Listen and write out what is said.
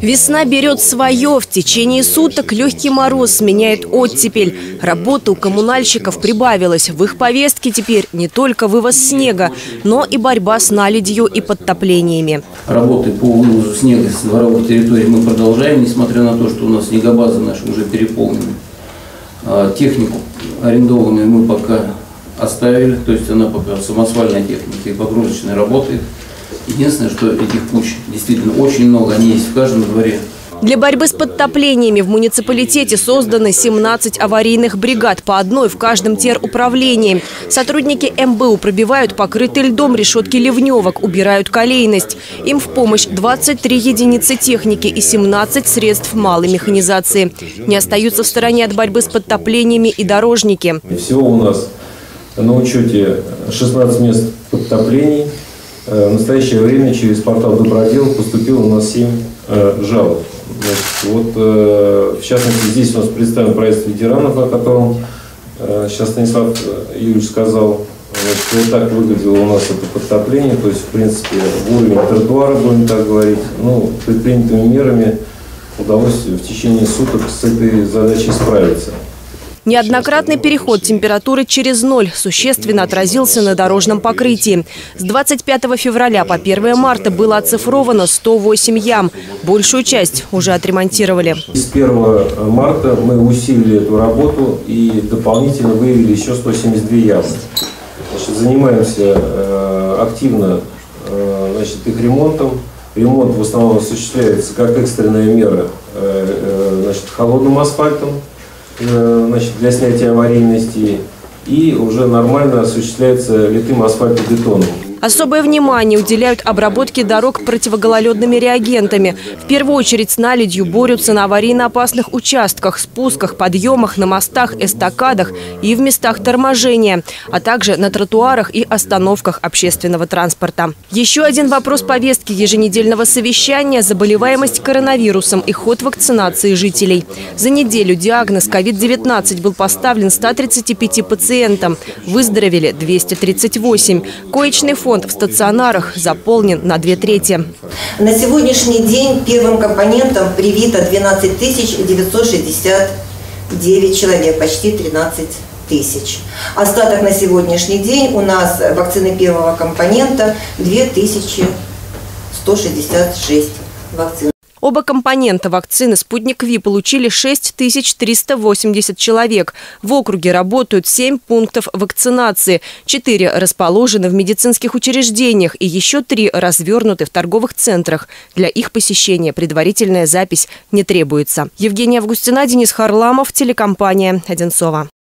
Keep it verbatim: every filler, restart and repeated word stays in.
Весна берет свое. В течение суток легкий мороз сменяет оттепель. Работа у коммунальщиков прибавилась. В их повестке теперь не только вывоз снега, но и борьба с наледью и подтоплениями. Работы по вывозу снега с дворовых территорий мы продолжаем, несмотря на то, что у нас снегобаза наша уже переполнена. Технику арендованную мы пока оставили, то есть она пока самосвальная техника и погрузочная работает. Единственное, что этих куч действительно очень много, они есть в каждом дворе. Для борьбы с подтоплениями в муниципалитете созданы семнадцать аварийных бригад, по одной в каждом теруправлении. Сотрудники эм бэ у пробивают покрытые льдом решетки ливневок, убирают колейность. Им в помощь двадцать три единицы техники и семнадцать средств малой механизации. Не остаются в стороне от борьбы с подтоплениями и дорожники. Всего у нас на учете шестнадцать мест подтоплений. В настоящее время через портал Добродел поступило у нас семь э, жалоб. Значит, вот, э, в частности, здесь у нас представлен проект ветеранов, о котором э, сейчас Станислав Юрьевич сказал. Значит, вот так выглядело у нас это подтопление. То есть, в принципе, уровень тротуара, будем так говорить, ну, предпринятыми мерами удалось в течение суток с этой задачей справиться. Неоднократный переход температуры через ноль существенно отразился на дорожном покрытии. С двадцать пятого февраля по первое марта было оцифровано сто восемь ям. Большую часть уже отремонтировали. С первого марта мы усилили эту работу и дополнительно выявили еще сто семьдесят две ямы. Значит, занимаемся э, активно э, значит, их ремонтом. Ремонт в основном осуществляется как экстренная мера э, э, значит, холодным асфальтом, значит, для снятия аварийности, и уже нормально осуществляется литым асфальтобетоном. Особое внимание уделяют обработке дорог противогололедными реагентами. В первую очередь с наледью борются на аварийно опасных участках, спусках, подъемах, на мостах, эстакадах и в местах торможения, а также на тротуарах и остановках общественного транспорта. Еще один вопрос повестки еженедельного совещания – заболеваемость коронавирусом и ход вакцинации жителей. За неделю диагноз ковид девятнадцать был поставлен ста тридцати пяти пациентам. Выздоровели двести тридцать восемь. Коечный фонд в стационарах заполнен на две трети. На сегодняшний день первым компонентом привито двенадцать тысяч девятьсот шестьдесят девять человек, почти тринадцать тысяч. Остаток на сегодняшний день у нас вакцины первого компонента две тысячи сто шестьдесят шесть вакцин. Оба компонента вакцины «Спутник Ви» получили шесть тысяч триста восемьдесят человек. В округе работают семь пунктов вакцинации. Четыре расположены в медицинских учреждениях и еще три развернуты в торговых центрах. Для их посещения предварительная запись не требуется. Евгения Августина, Денис Харламов, телекомпания «Одинцово».